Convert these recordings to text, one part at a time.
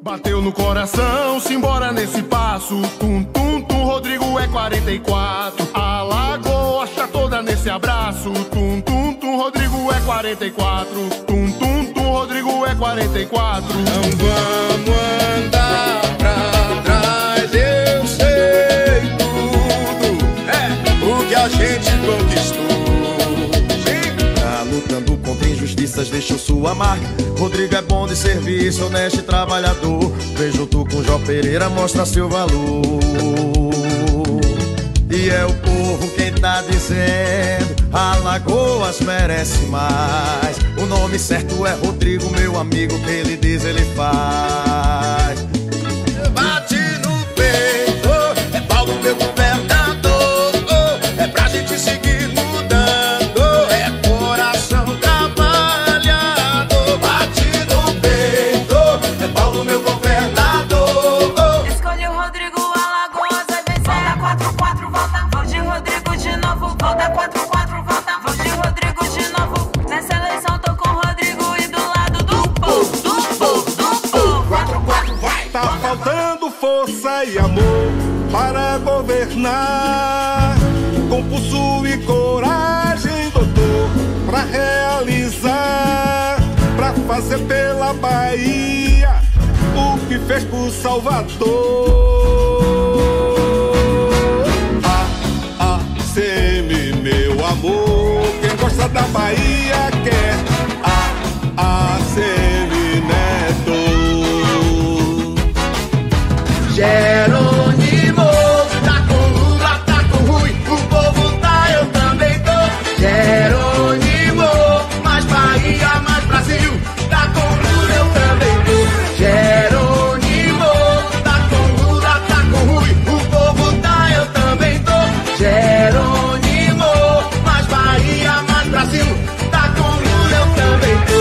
Bateu no coração, simbora nesse passo. Tum, tum, tum, Rodrigo é 44. A lagoa tá toda nesse abraço. Tum, tum, tum, Rodrigo é 44. Tum, tum, tum, Rodrigo é 44. Não vamos andar pra trás, eu sei tudo. O que a gente conquistou. Tá lutando contra injustiças, deixou sua marca. Rodrigo é bom de serviço, honesto e trabalhador. Vejo tu com Jó Pereira, mostra seu valor. E é o povo quem tá dizendo, Alagoas merece mais. O nome certo é Rodrigo, meu amigo, que ele diz, ele faz. Bate no peito, é Paulo meu governador. É pra gente seguir mudando, é coração trabalhador. Bate no peito, é Paulo meu governador. Escolhe o Rodrigo, Alagoas vai vencer. Volta 4-4, volta. Vou de Rodrigo de novo. Volta 4-4, volta. Vou de Rodrigo de novo. Nessa eleição tô com o Rodrigo e do lado do povo, do povo, do povo. 4-4, vai! Tá faltando força e amor para governar, com pulso e coragem, doutor, pra realizar, pra fazer pela Bahia o que fez por Salvador. ACM, meu amor, quem gosta da Bahia quer ACM Neto. Jerônimo, tá com Lula, tá com Rui, o povo tá, eu também tô. Jerônimo, mais Bahia, mais Brasil, tá com Lula, eu também tô. Jerônimo, tá com Lula, tá com Rui, o povo tá, eu também tô. Jerônimo, mais Bahia, mais Brasil, tá com Lula, eu também tô.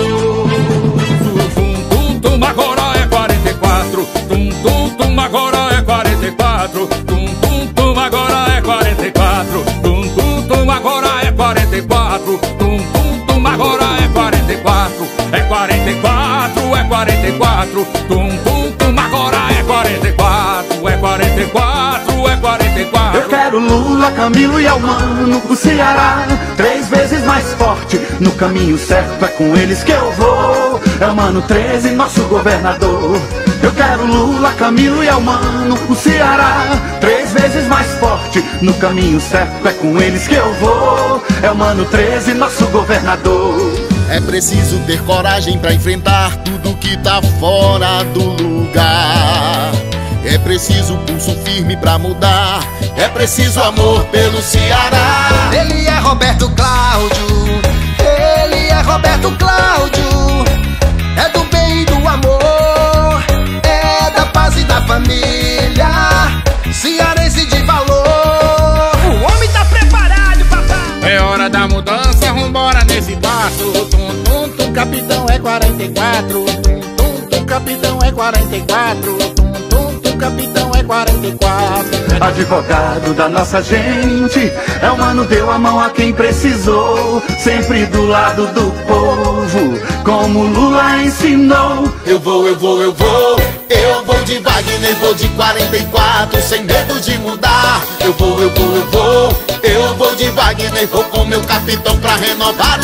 Tum, tum, tum, agora é 44. Tum, tum, tum, agora é 44. Tum, tum, tum, agora é 44. Tum, tum, tum, agora é 44. Tum, tum, tum, agora é 44. É 44, é 44. Tum, tum, tum, agora é 44. É 44, é 44. Eu quero Lula, Camilo e Elmano, o Ceará 3 vezes mais forte. No caminho certo é com eles que eu vou. Elmano 13, nosso governador. Eu quero Lula, Camilo e Elmano, o Ceará 3 vezes mais forte. No caminho certo é com eles que eu vou. Elmano 13, nosso governador. É preciso ter coragem pra enfrentar tudo que tá fora do lugar. É preciso pulso firme pra mudar. É preciso amor pelo Ceará. Ele é Roberto Cláudio. Ele é Roberto Cláudio. É do bem e do amor. É da paz e da família. Cearense de valor. O homem tá preparado, papai. É hora da mudança, vambora nesse passo. Tum, tum, tum, capitão é 44. Tum, tum, tum, capitão é 44. Tum, tum, tum, capitão é 44. Advogado da nossa gente, Elmano deu a mão a quem precisou. Sempre do lado do povo, como Lula ensinou. Eu vou, eu vou, eu vou. Eu vou de Wagner, vou de 44, sem medo de mudar. Eu vou, eu vou, eu vou. Eu vou de Wagner, vou com meu capitão pra renovar o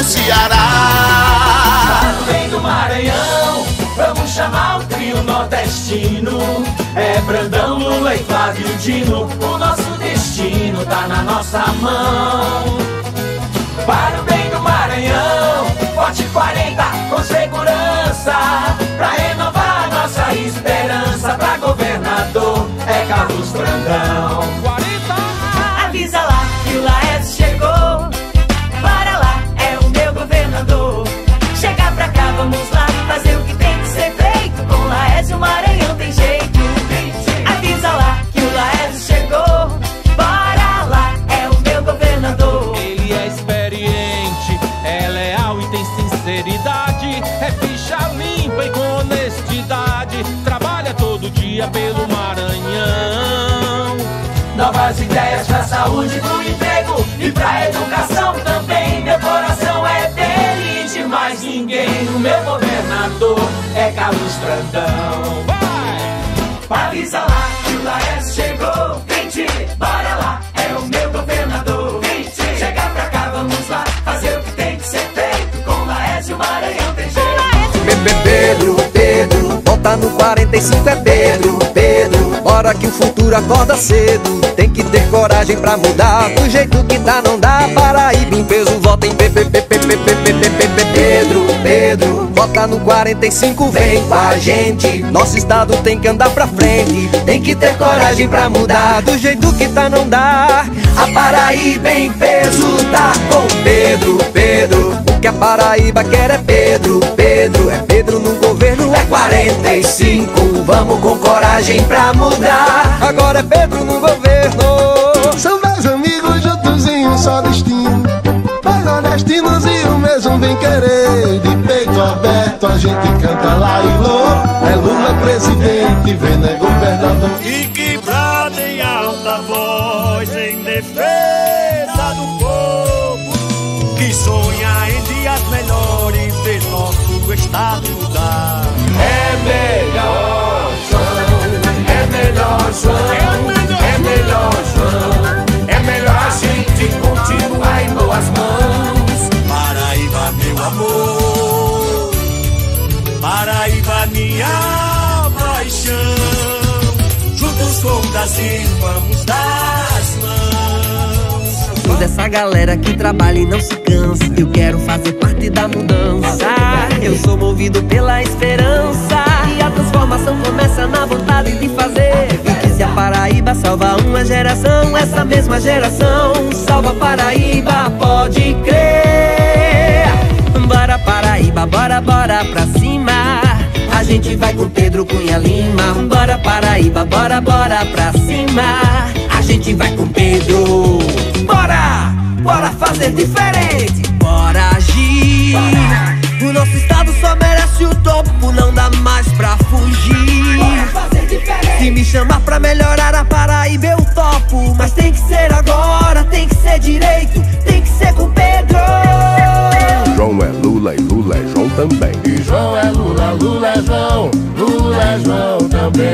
Ceará. Vem do Maranhão, vamos chamar o trio nordestino. É Brandão, Lula e Flávio Dino. O nosso destino tá na nossa mão. Para o bem do Maranhão, Forte 40 com segurança. Pra renovar nossa esperança, pra governador é Carlos Brandão. Avisa lá que o Laércio chegou. Para lá, é o meu governador. Chega pra cá, vamos lá, fazer o que tem que ser feito. Com o Laércio o Maranhão tem jeito. Avisa lá que o Laércio chegou. Bora lá, é o meu governador. Ele é experiente, é leal e tem sinceridade. É ficha limpa e com honestidade. Trabalha todo dia pelo Maranhão. Novas ideias pra saúde, pro emprego e pra educação também. Meu coração é dele, de mais ninguém. O meu governador é é Carlos Brandão. Avisa lá que o Laércio chegou. Vem, bora lá, é o meu governador. Vem, chega pra cá, vamos lá, fazer o que tem que ser feito. Com o Laércio o Maranhão tem jeito. Pedro, volta no 45 é Pedro, bora que o futuro acorda cedo. Tem que ter coragem pra mudar, do jeito que tá não dá. Paraíba em peso, vota em Pedro, vota no 45, vem com a gente. Nosso estado tem que andar pra frente. Tem que ter coragem pra mudar, do jeito que tá não dá. A Paraíba em peso tá com Pedro. O que a Paraíba quer é Pedro. É Pedro no governo, é 45. Vamos com coragem pra mudar. Agora é Pedro no governo. São 10 amigos juntos em um só destino, mas nordestinos e o mesmo vem querer. De peito aberto a gente canta lá e lô. É Lula presidente, Vena é governador. E que brada em alta voz em defesa do povo, que sonha em dias melhores de nosso estado mudar. É melhor, João, é melhor, João, é melhor, João. É melhor a gente continuar em boas mãos. Paraíba, meu amor, Paraíba, minha paixão. Juntos com o Brasil vamos dar as mãos. Toda essa galera que trabalha e não se cansa, eu quero fazer parte da mudança. Eu sou movido pela esperança, e a transformação começa na vontade de fazer. E que se a Paraíba salva uma geração, essa mesma geração salva a Paraíba, pode crer. Bora Paraíba, bora pra cima. A gente vai com Pedro Cunha Lima. Bora Paraíba, bora pra cima. A gente vai com Pedro. Bora fazer diferente. Bora agir. O nosso estado só merece o topo, não dá mais pra fugir. Bora fazer diferente. Se me chamar pra melhorar a Paraíba eu topo, mas tem que ser agora, tem que ser direito, tem que ser com Pedro. João é Lula e Lula é João também. E João é Lula, Lula é João, Lula é João também.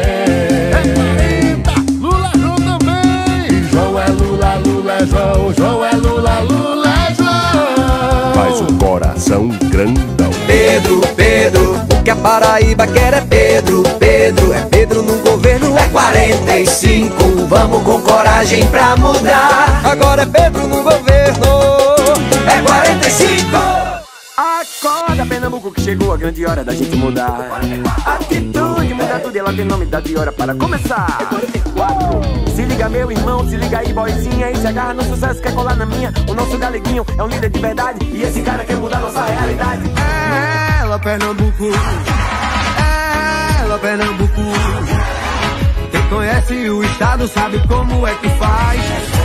Eita, Lula é João também. E João é Lula, Lula é João, João é Lula, Lula é João. Faz o coração grandão. Pedro, o que a Paraíba quer é Pedro. É Pedro no governo, é 45. Vamos com coragem pra mudar. Agora é Pedro no governo, é 45. Acorda, Pernambuco, que chegou a grande hora da gente mudar. Atitude, muda tudo, ela tem nome, data e hora para começar. É 44. Se liga, meu irmão, se liga aí, boizinha. E se agarra no sucesso, quer colar na minha. O nosso galeguinho é um líder de verdade, e esse cara quer mudar nossa realidade. É ela, Pernambuco. É ela, Pernambuco. Quem conhece o estado sabe como é que faz.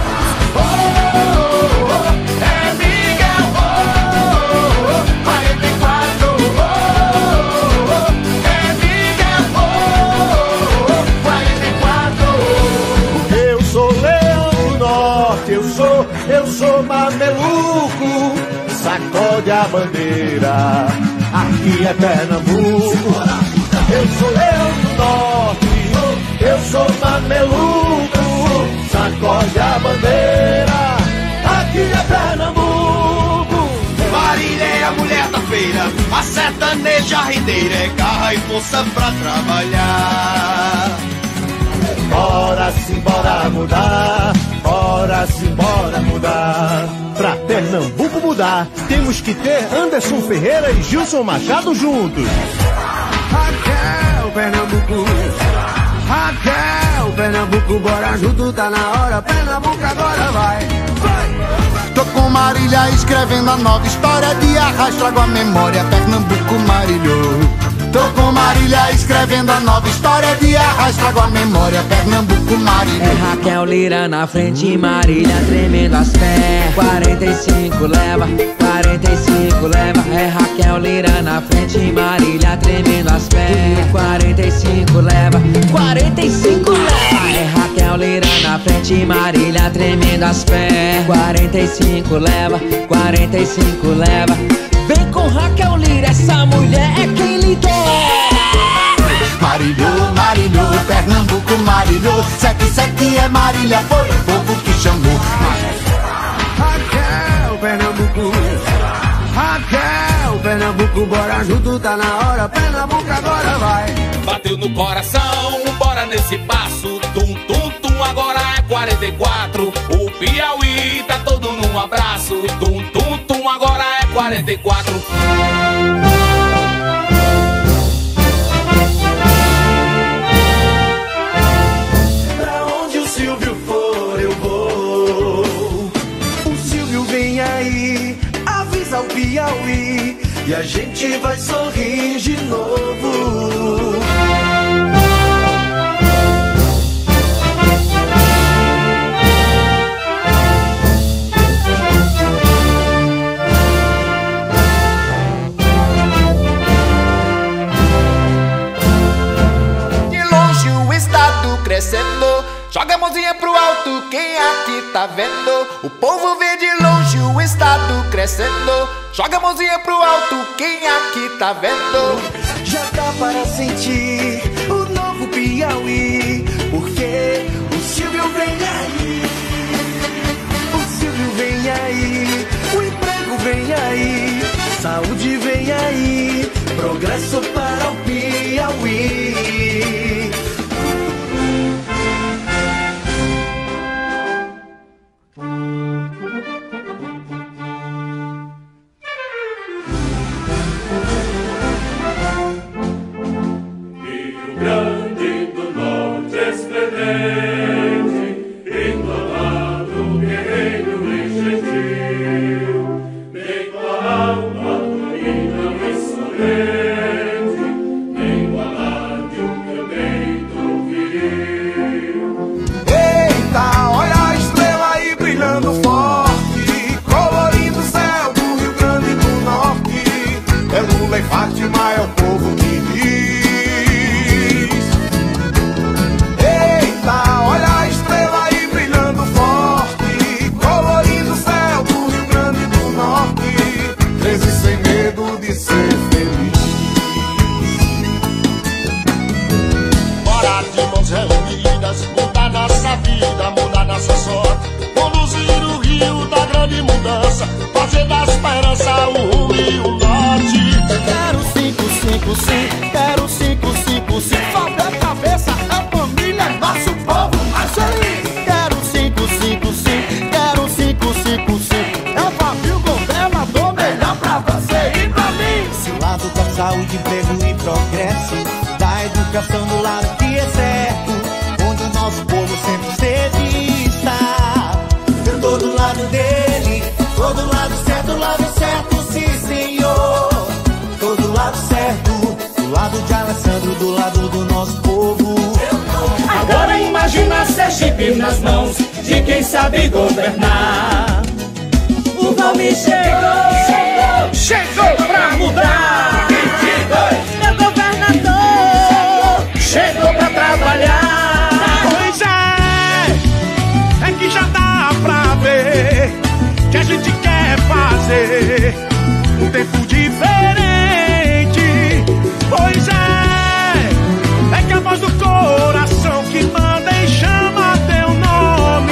É Miguel, 44. É Miguel, 44. Eu sou Leão do Norte, eu sou mameluco. Sacode a bandeira, aqui é Pernambuco. Eu sou Leão do Norte, eu sou mameluco. Sacode a bandeira, aqui é Pernambuco. Marília é a mulher da feira, a sertaneja rideira, é garra e força pra trabalhar. Bora simbora mudar, bora simbora mudar. Pra Pernambuco mudar, temos que ter Anderson Ferreira e Gilson Machado juntos. Raquel, Pernambuco. Raquel, Pernambuco, bora junto, tá na hora. Pernambuco agora vai. Tô com Marília escrevendo a nova história de arrasto, trago a memória, Pernambuco marilhou. Tô com Marília escrevendo a nova história de arrasto, trago a memória, Pernambuco marilhou. É Raquel Lira na frente, Marília tremendo as pés. 45 leva, 45 leva. É Raquel Lira na frente, Marília tremendo as pés. 45 leva, 45 leva. É Raquel Lira na frente, Marília tremendo as pés. 45 leva, 45 leva. Vem com Raquel Lira, essa mulher é quem lidera. Marilhou, marilhou, Pernambuco marilhou. 77 é Marília, foi o povo que chamou. Raquel, Pernambuco, Raquel, Pernambuco, bora junto, tá na hora. Pernambuco agora vai. Bateu no coração, bora nesse passo. Tum, tum, tum, agora é 44. O Piauí tá todo num abraço. Tum, tum, tum, agora é 44. Pra onde o Silvio for, eu vou. O Silvio vem aí, avisa o Piauí, e a gente vai sorrir de novo. Crescendo, joga a mãozinha pro alto, quem aqui tá vendo? O povo vê de longe o estado crescendo. Joga a mãozinha pro alto, quem aqui tá vendo? Já dá para sentir o novo Piauí, porque o Silvio vem aí. O Silvio vem aí, o emprego vem aí, saúde vem aí, progresso para o Piauí. Quero 555, sobe a cabeça, a família é nosso povo. Quero 555, quero 555. É o Fábio governador, melhor pra você e pra mim. Se o lado da saúde, emprego e progresso, da educação do lado que é certo, onde o nosso povo sempre esteve e está. Eu tô do lado dele, tô do lado certo, sim senhor. Tô do lado certo, do lado de Alessandro, do lado do nosso povo. Agora imagina Sergipe nas mãos de quem sabe governar. O Valmir chegou pra mudar. 22, meu governador chegou pra trabalhar. Pois é que já dá pra ver que a gente quer fazer um tempo diferente. Pois é que a voz do coração que manda e chama teu nome.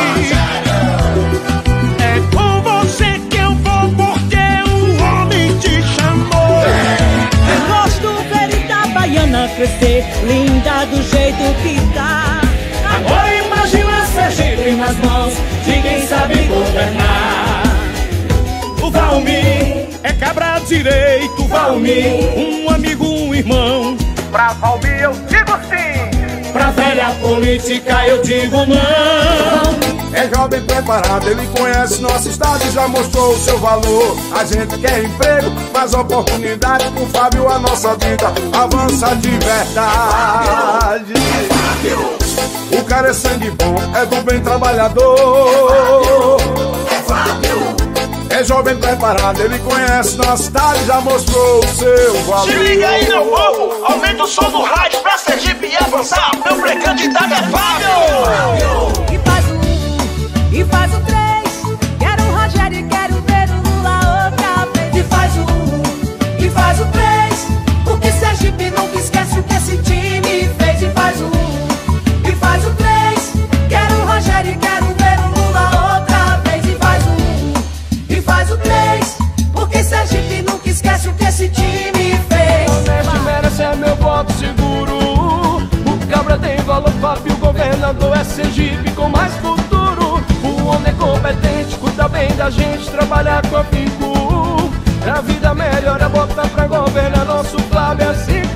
É com você que eu vou, porque o homem te chamou. Eu gosto ver Itabaiana crescer, linda do jeito que tá. Agora imagina Sergipe nas mãos de quem sabe governar. O Valmir é cabra direito, Valmir, um amigo, um irmão. Pra Valmir eu digo sim, pra velha política eu digo não. É jovem preparado, ele conhece nosso estado e já mostrou o seu valor. A gente quer emprego, faz oportunidade, com Fábio a nossa vida avança de verdade. O cara é sangue bom, é do bem trabalhador. É jovem preparado, ele conhece nossa cidade e já mostrou o seu valor. Se liga aí, meu povo, aumenta o som do rádio pra Sergipe e avançar. Meu pré-candidato é Fábio. E faz o 1, e faz o 3. Quero o Rogério e quero ver o Lula outra vez. E faz o 1, e faz o 3. Porque Sergipe nunca esquece o que esse time fez. Sinop, o governador é Sergipe com mais futuro. O homem é competente, cuida bem da gente, trabalha com afinco. Pra vida melhor é botar pra governar nosso Flávio assim.